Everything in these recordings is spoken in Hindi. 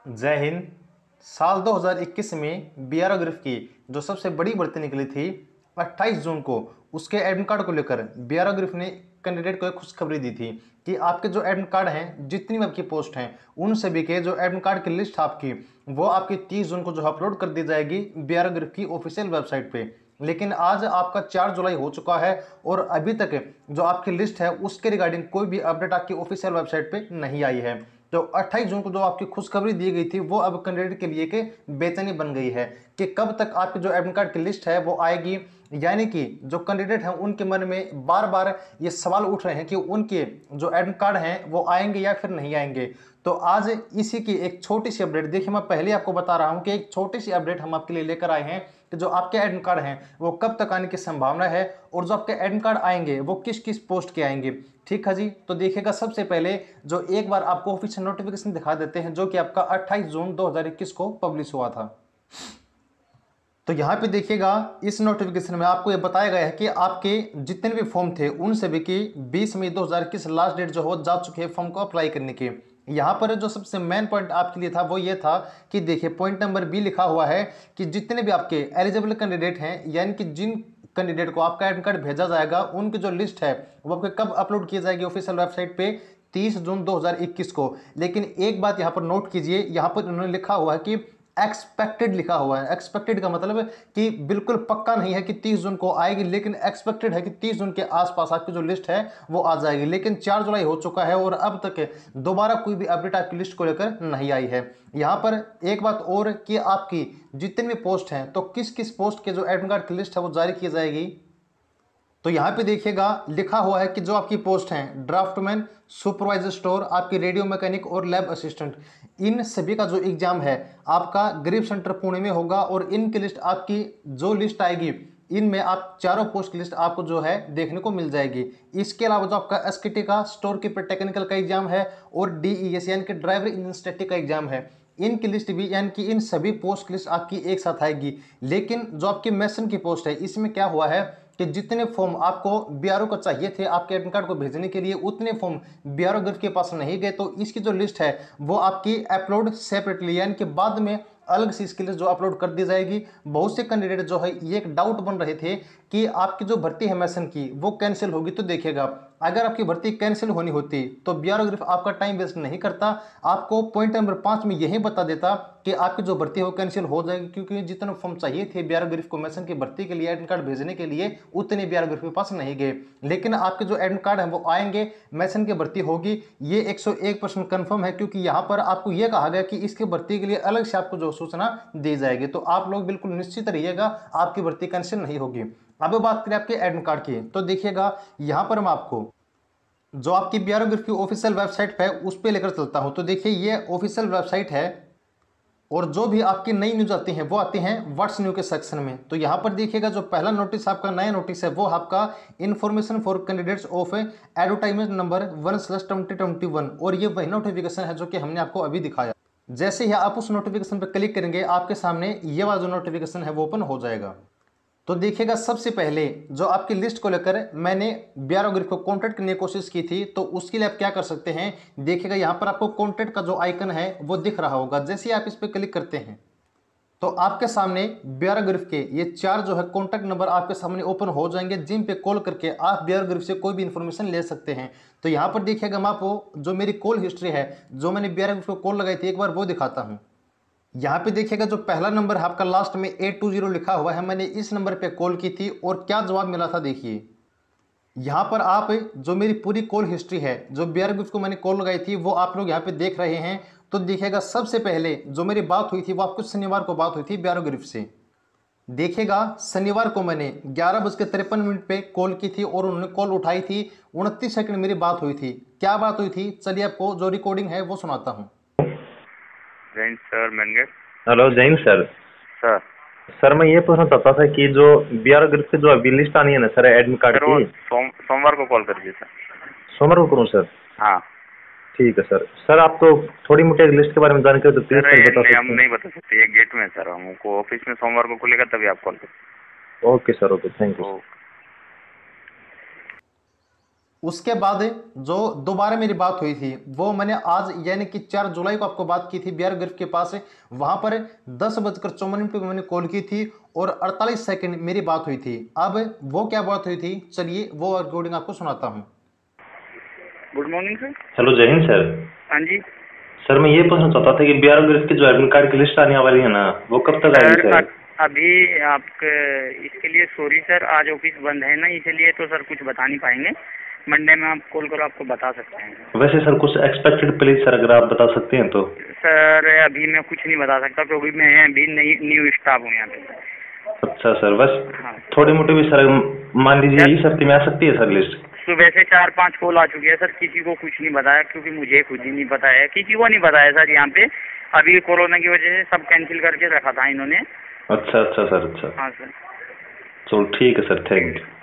जय हिंद। साल 2021 में बीआरओ ग्रिफ की जो सबसे बड़ी भर्ती निकली थी 28 जून को, उसके एडमिट कार्ड को लेकर बीआरओ ग्रिफ ने कैंडिडेट को एक खुशखबरी दी थी कि आपके जो एडमिट कार्ड हैं, जितनी भी आपकी पोस्ट हैं, उन सभी के जो एडमिट कार्ड की लिस्ट आपकी वो आपकी 30 जून को जो अपलोड कर दी जाएगी बीआरओ ग्रिफ की ऑफिशियल वेबसाइट पे। लेकिन आज आपका 4 जुलाई हो चुका है और अभी तक जो आपकी लिस्ट है उसके रिगार्डिंग कोई भी अपडेट आपकी ऑफिशियल वेबसाइट पे नहीं आई है। तो 28 जून को जो आपकी खुशखबरी दी गई थी वो अब कैंडिडेट के लिए के बेचैनी बन गई है कि कब तक आपकी जो एडमिट कार्ड की लिस्ट है वो आएगी। यानी कि जो कैंडिडेट हैं उनके मन में बार बार ये सवाल उठ रहे हैं कि उनके जो एडमिट कार्ड हैं वो आएंगे या फिर नहीं आएंगे। तो आज इसी की एक छोटी सी अपडेट, देखिए मैं पहले आपको बता रहा हूं कि एक छोटी सी अपडेट हम आपके लिए लेकर आए हैं कि जो आपके एडमिट कार्ड हैं वो कब तक आने की संभावना है और जो आपके एडमिट कार्ड आएंगे वो किस किस पोस्ट के आएंगे। ठीक है जी, तो देखिएगा सबसे पहले जो एक बार आपको ऑफिशियल नोटिफिकेशन दिखा देते हैं जो कि आपका 28 जून 2021 को पब्लिश हुआ था। तो यहाँ पे देखिएगा इस नोटिफिकेशन में आपको ये बताया गया है कि आपके जितने भी फॉर्म थे उन सभी की 20 मई 2021 लास्ट डेट जो हो जा चुकी है फॉर्म को अप्लाई करने की। यहाँ पर जो सबसे मेन पॉइंट आपके लिए था वो ये था कि देखिए पॉइंट नंबर बी लिखा हुआ है कि जितने भी आपके एलिजिबल कैंडिडेट हैं, यानी कि जिन कैंडिडेट को आपका एडमिट कार्ड भेजा जाएगा उनकी जो लिस्ट है वो आपके कब अपलोड की जाएगी ऑफिशियल वेबसाइट पे, 30 जून 2021 को। लेकिन एक बात यहाँ पर नोट कीजिए, यहाँ पर उन्होंने लिखा हुआ है कि एक्सपेक्टेड लिखा हुआ है। एक्सपेक्टेड का मतलब कि बिल्कुल पक्का नहीं है कि 30 जून को आएगी, लेकिन एक्सपेक्टेड है कि 30 जून के आसपास आपकी जो लिस्ट है वो आ जाएगी। लेकिन 4 जुलाई हो चुका है और अब तक दोबारा कोई भी अपडेट आपकी लिस्ट को लेकर नहीं आई है। यहाँ पर एक बात और कि आपकी जितने भी पोस्ट हैं तो किस किस पोस्ट के जो एडमिट कार्ड की लिस्ट है वो जारी की जाएगी। तो यहाँ पे देखिएगा लिखा हुआ है कि जो आपकी पोस्ट हैं ड्राफ्टमैन, सुपरवाइजर स्टोर, आपकी रेडियो मैकेनिक और लैब असिस्टेंट, इन सभी का जो एग्जाम है आपका ग्रिफ सेंटर पुणे में होगा और इनकी लिस्ट आपकी जो लिस्ट आएगी इनमें आप चारों पोस्ट की लिस्ट आपको जो है देखने को मिल जाएगी। इसके अलावा जो आपका एसकेटी का स्टोर कीपर टेक्निकल का एग्जाम है और डीईएस यानी कि ड्राइवर इंजन स्टैटिक का एग्जाम है, इनकी लिस्ट भी यानी कि इन सभी पोस्ट की लिस्ट आपकी एक साथ आएगी। लेकिन जो आपकी मैसन की पोस्ट है इसमें क्या हुआ है कि जितने फॉर्म आपको बीआरओ को चाहिए थे आपके एडमिट कार्ड को भेजने के लिए उतने फॉर्म बीआरओ ग्रिफ के पास नहीं गए, तो इसकी जो लिस्ट है वो आपकी अपलोड सेपरेटली यानी कि बाद में अलग से इसकी लिस्ट जो अपलोड कर दी जाएगी। बहुत से कैंडिडेट जो है ये एक डाउट बन रहे थे कि आपकी जो भर्ती है मैसन की वो कैंसिल होगी। तो देखिएगा अगर आपकी भर्ती कैंसिल होनी होती तो बीआरओ ग्रिफ आपका टाइम वेस्ट नहीं करता, आपको पॉइंट नंबर 5 में यही बता देता कि आपकी जो भर्ती है वो कैंसिल हो जाएगी, क्योंकि जितने फॉर्म चाहिए थे बीआरओ ग्रिफ को मैसन की भर्ती के लिए एडमिट कार्ड भेजने के लिए उतने बीआरओ ग्रिफ के पास नहीं गए। लेकिन आपके जो एडमिट कार्ड है वो आएंगे, मैसन की भर्ती होगी, ये 101% कन्फर्म है, क्योंकि यहाँ पर आपको यह कहा गया कि इसकी भर्ती के लिए अलग से आपको जो सूचना दी जाएगी। तो आप लोग बिल्कुल निश्चित रहिएगा आपकी भर्ती कैंसिल नहीं होगी। अब बात करें आपके एडमिट कार्ड की, तो देखिएगा यहाँ पर मैं आपको जो आपकी बीआरओ ग्रिफ की ऑफिशियल वेबसाइट है उस पर लेकर चलता हूं। तो देखिए ये ऑफिशियल वेबसाइट है और जो भी आपकी नई न्यूज आती हैं वो आती हैं व्हाट्स न्यू के सेक्शन में। तो यहाँ पर देखिएगा जो पहला नोटिस आपका नया नोटिस है वो आपका information for candidates of advertisement number 1/2021, और ये वही नोटिफिकेशन है जो कि हमने आपको अभी दिखाया। जैसे ही आप उस नोटिफिकेशन पर क्लिक करेंगे आपके सामने ये वाला जो नोटिफिकेशन है वो ओपन हो जाएगा। तो देखिएगा सबसे पहले जो आपकी लिस्ट को लेकर मैंने बीआरओ ग्रिफ को कांटेक्ट करने की कोशिश की थी, तो उसके लिए आप क्या कर सकते हैं, देखिएगा यहाँ पर आपको कांटेक्ट का जो आइकन है वो दिख रहा होगा। जैसे ही आप इस पर क्लिक करते हैं तो आपके सामने बीआरओ ग्रिफ के ये 4 जो है कॉन्टैक्ट नंबर आपके सामने ओपन हो जाएंगे, जिन पे कॉल करके आप बीआरओ ग्रिफ से कोई भी इंफॉर्मेशन ले सकते हैं। तो यहाँ पर देखिएगा मैं आपको जो मेरी कॉल हिस्ट्री है, जो मैंने बीआरओ ग्रिफ को कॉल लगाई थी, एक बार वो दिखाता हूँ। यहाँ पे देखिएगा जो पहला नंबर है आपका लास्ट में 820 लिखा हुआ है, मैंने इस नंबर पे कॉल की थी और क्या जवाब मिला था देखिए। यहाँ पर आप जो मेरी पूरी कॉल हिस्ट्री है, जो बीआरओ ग्रिफ को मैंने कॉल लगाई थी वो आप लोग यहाँ पे देख रहे हैं। तो देखिएगा सबसे पहले जो मेरी बात हुई थी वो आपको शनिवार को बात हुई थी बीआरओ ग्रिफ से। देखिएगा शनिवार को मैंने 11:53 पे कॉल की थी और उन्होंने कॉल उठाई थी। 29 सेकंड मेरी बात हुई थी। क्या बात हुई थी चलिए आपको जो रिकॉर्डिंग है वो सुनाता हूँ। जैन सर मैंगे। Hello Jain sir. Sir sir मैं ये पूछना चाहता था कि जो बीआरओ ग्रुप से जो अभी लिस्ट आनी है ना सर एडमिट कार्ड सर वो की, सोमवार को कॉल कर दीजिए सर। सोमवार को करूँ सर? हाँ ठीक है सर। सर आपको थोड़ी मोटी लिस्ट के बारे में जानकारी तो प्लीज सर, सर ये बता नहीं, सकते हम हैं? नहीं बता सकते, ये गेट में है सर, हमको ऑफिस में सोमवार को खुलेगा तभी आप कॉल करें। Okay sir, okay, thank you. उसके बाद जो दोबारा मेरी बात हुई थी वो मैंने आज यानी कि 4 जुलाई को आपको बात की थी बिहार गिरफ्त के पास। वहां पर 10:54 पे मैंने कॉल की थी और 48 सेकंड मेरी बात हुई थी। अब वो क्या बात हुई थी, चलिए वो रिकॉर्डिंग आपको सुनाता हूँ। Good morning sir. हेलो, जय हिंद सर। हाँ जी सर मैं ये पूछना चाहता था कि बिहार गिरफ्त की जो एडमिट कार्ड की लिस्ट आने वाली है ना, वो कब तक आएगी सर, सर? अभी आपके इसके लिए सॉरी सर, आज ऑफिस बंद है ना, इसीलिए तो सर कुछ बता नहीं पाएंगे। मंडे में आप कॉल करो, आपको बता सकते हैं। वैसे सर कुछ एक्सपेक्टेड प्लीज सर, अगर आप बता सकते हैं तो। सर अभी मैं कुछ नहीं बता सकता क्योंकि मैं अभी न्यू स्टाफ हूँ यहाँ पे। अच्छा सर, बस हाँ थोड़ी मोटी भी सर, मान लीजिए इस हफ्ते में आ सकती है सर लिस्ट? सुबह से 4-5 कॉल आ चुकी है सर, किसी को कुछ नहीं बताया क्योंकि मुझे खुद ही नहीं पता है, किसी को नहीं बताया सर यहाँ पे। अभी कोरोना की वजह से सब कैंसिल करके रखा था इन्होंने। अच्छा अच्छा सर, अच्छा। हाँ सर। चलो ठीक है सर, थैंक यू।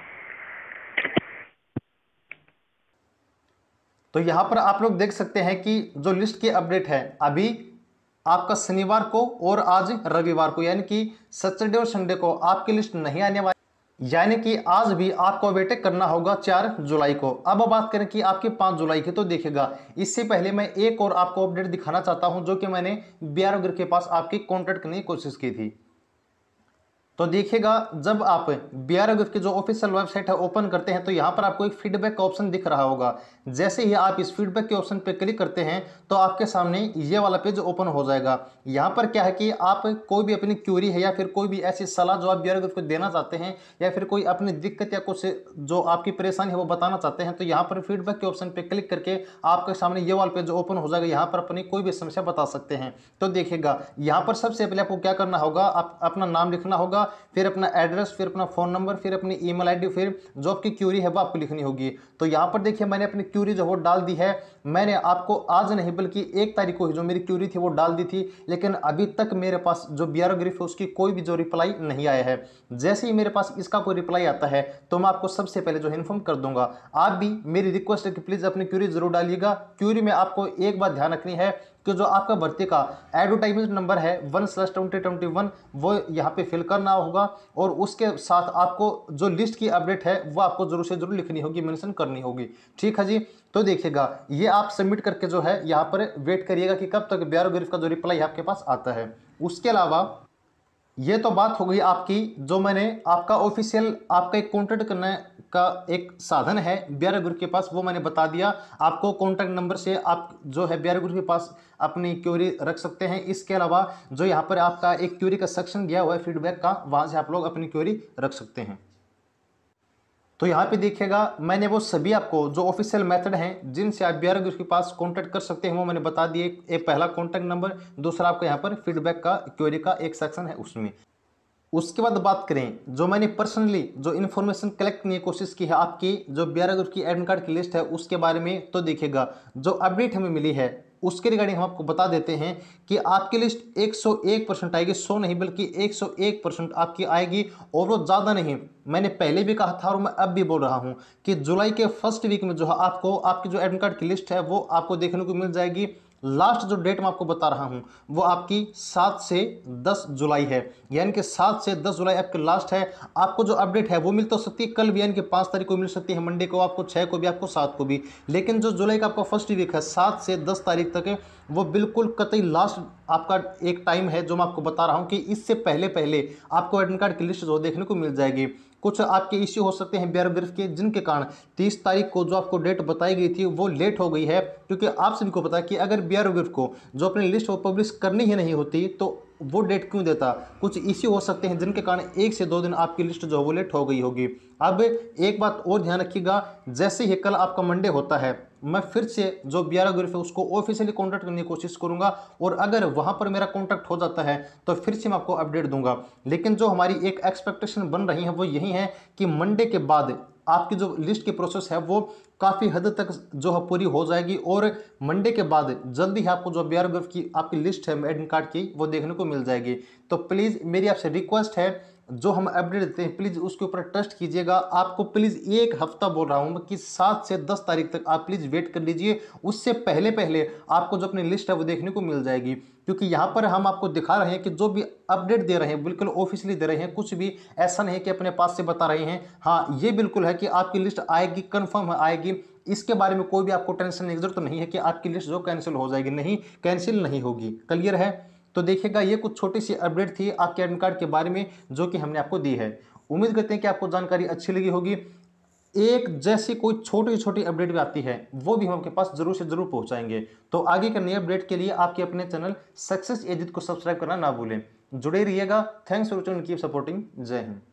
तो यहाँ पर आप लोग देख सकते हैं कि जो लिस्ट की अपडेट है अभी आपका शनिवार को और आज रविवार को यानी कि सैटरडे और संडे को आपकी लिस्ट नहीं आने वाली, यानी कि आज भी आपको वेट करना होगा 4 जुलाई को। अब बात करें कि आपकी 5 जुलाई की, तो देखिएगा इससे पहले मैं एक और आपको अपडेट दिखाना चाहता हूं जो कि मैंने BRO गिर के पास आपकी कॉन्टेक्ट करने की कोशिश की थी। तो देखिएगा जब आप BRO गिर की जो ऑफिशियल वेबसाइट है ओपन करते हैं तो यहाँ पर आपको एक फीडबैक का ऑप्शन दिख रहा होगा। जैसे ही आप इस फीडबैक के ऑप्शन पर क्लिक करते हैं तो आपके सामने ये वाला पेज ओपन हो जाएगा। यहाँ पर क्या है कि आप कोई भी अपनी क्यूरी है या फिर कोई भी ऐसी सलाह जो आप BRO गिर को देना चाहते हैं या फिर कोई अपनी दिक्कत या कुछ जो आपकी परेशानी है वो बताना चाहते हैं तो यहाँ पर फीडबैक के ऑप्शन पर क्लिक करके आपके सामने ये वाला पेज ओपन हो जाएगा। यहाँ पर अपनी कोई भी समस्या बता सकते हैं। तो देखिएगा यहाँ पर सबसे पहले आपको क्या करना होगा, आप अपना नाम लिखना होगा, फिर अपना एड्रेस, फिर अपना फ़ोन नंबर, फिर अपनी ईमेल आईडी, फिर जो आपकी क्यूरी है वो आपको लिखनी होगी। तो यहाँ पर देखिए मैंने अपनी क्यूरी जो वो डाल दी है। मैंने आपको आज नहीं बल्कि 1 तारीख को ही जो मेरी क्यूरी थी वो डाल दी थी, लेकिन अभी तक मेरे पास जो BRO गिरफ्त है उसकी कोई भी जो रिप्लाई नहीं आया है। जैसे ही मेरे पास इसका कोई रिप्लाई आता है तो मैं आपको सबसे पहले जो इन्फॉर्म कर दूंगा। आप भी मेरी रिक्वेस्ट है कि प्लीज़ अपनी क्यूरी जरूर डालिएगा। क्यूरी में आपको एक बात ध्यान रखनी है कि जो आपका भर्ती का एडवर्टाइजमेंट नंबर है 1/2021 वो यहाँ पे फिल करना होगा और उसके साथ आपको जो लिस्ट की अपडेट है वो आपको जरूर से जरूर लिखनी होगी, मेंशन करनी होगी। ठीक है जी। तो देखिएगा ये आप सबमिट करके जो है यहाँ पर वेट करिएगा कि कब तक BRO गिरफ्त का जो रिप्लाई आपके पास आता है। उसके अलावा ये तो बात हो गई आपकी, जो मैंने आपका ऑफिशियल आपका एक कॉन्टैक्ट करने का एक साधन है BRO गिरफ्त के पास वो मैंने बता दिया। आपको कॉन्टैक्ट नंबर से आप जो है BRO गिरफ्त के पास अपनी क्यूरी रख सकते हैं। इसके अलावा जो यहाँ पर आपका एक क्यूरी का सेक्शन गया हुआ है फीडबैक का, वहाँ से आप लोग अपनी क्यूरी रख सकते हैं। तो यहाँ पे देखिएगा मैंने वो सभी आपको जो ऑफिशियल मेथड हैं जिनसे आप BRO गिरफ्त के पास कांटेक्ट कर सकते हैं वो मैंने बता दिए। एक पहला कांटेक्ट नंबर, दूसरा आपका यहाँ पर फीडबैक का क्वेरी का एक सेक्शन है उसमें। उसके बाद बात करें जो मैंने पर्सनली जो इन्फॉर्मेशन कलेक्ट करने की कोशिश की है आपकी जो BRO गिरफ्त की एडमिट कार्ड की लिस्ट है उसके बारे में, तो देखिएगा जो अपडेट हमें मिली है उसके रिगार्डिंग हम आपको बता देते हैं कि आपकी लिस्ट 101% आएगी। 100 नहीं बल्कि 101% आपकी आएगी और वो ज़्यादा नहीं। मैंने पहले भी कहा था और मैं अब भी बोल रहा हूँ कि जुलाई के फर्स्ट वीक में जो है आपको आपकी जो एडमिट कार्ड की लिस्ट है वो आपको देखने को मिल जाएगी। लास्ट जो डेट मैं आपको बता रहा हूं वो आपकी 7 से 10 जुलाई है, यानी कि 7 से 10 जुलाई आपकी लास्ट है। आपको जो अपडेट है वो मिल तो सकती है कल भी, यानी कि 5 तारीख को मिल सकती है, मंडे को आपको, 6 को भी आपको, 7 को भी। लेकिन जो जुलाई का आपका फर्स्ट वीक है 7 से 10 तारीख तक है वो बिल्कुल कतई लास्ट आपका एक टाइम है जो मैं आपको बता रहा हूँ कि इससे पहले पहले आपको एडमिट कार्ड की लिस्ट जो देखने को मिल जाएगी। कुछ आपके इश्यू हो सकते हैं BRO गिरफ्त के जिनके कारण 30 तारीख को जो आपको डेट बताई गई थी वो लेट हो गई है, क्योंकि आप सभी को पता है कि अगर BRO गिरफ्त को जो अपनी लिस्ट वो पब्लिश करनी ही नहीं होती तो वो डेट क्यों देता। कुछ इश्यू हो सकते हैं जिनके कारण 1 से 2 दिन आपकी लिस्ट जो है वो लेट हो गई होगी। अब एक बात और ध्यान रखिएगा, जैसे ही कल आपका मंडे होता है मैं फिर से जो BRO गिरफ्त है उसको ऑफिशियली कॉन्टैक्ट करने की कोशिश करूंगा और अगर वहां पर मेरा कॉन्टैक्ट हो जाता है तो फिर से मैं आपको अपडेट दूंगा। लेकिन जो हमारी एक एक्सपेक्टेशन बन रही है वो यही है कि मंडे के बाद आपकी जो लिस्ट की प्रोसेस है वो काफ़ी हद तक जो है पूरी हो जाएगी और मंडे के बाद जल्दी ही आपको जो BRO गिरफ्त की आपकी लिस्ट है एडमिट कार्ड की वो देखने को मिल जाएगी। तो प्लीज़ मेरी आपसे रिक्वेस्ट है जो हम अपडेट देते हैं प्लीज़ उसके ऊपर ट्रस्ट कीजिएगा। आपको प्लीज़ एक हफ्ता बोल रहा हूँ कि 7 से 10 तारीख तक आप प्लीज़ वेट कर लीजिए, उससे पहले पहले आपको जो अपनी लिस्ट है वो देखने को मिल जाएगी। क्योंकि यहाँ पर हम आपको दिखा रहे हैं कि जो भी अपडेट दे रहे हैं बिल्कुल ऑफिशियली दे रहे हैं, कुछ भी ऐसा नहीं है कि अपने पास से बता रहे हैं। हाँ ये बिल्कुल है कि आपकी लिस्ट आएगी, कन्फर्म आएगी। इसके बारे में कोई भी आपको टेंशन लेने की जरूरत नहीं है कि आपकी लिस्ट जो कैंसिल हो जाएगी, नहीं, कैंसिल नहीं होगी। क्लियर है? तो देखिएगा, ये कुछ छोटी सी अपडेट थी आपके एडमिट कार्ड के बारे में जो कि हमने आपको दी है। उम्मीद करते हैं कि आपको जानकारी अच्छी लगी होगी। एक जैसी कोई छोटी छोटी अपडेट भी आती है वो भी हम आपके पास जरूर से जरूर पहुंचाएंगे। तो आगे के नए अपडेट के लिए आपके अपने चैनल सक्सेस एजिट को सब्सक्राइब करना ना भूलें। जुड़े रहिएगा। Thanks for watching, keep supporting. जय हिंद।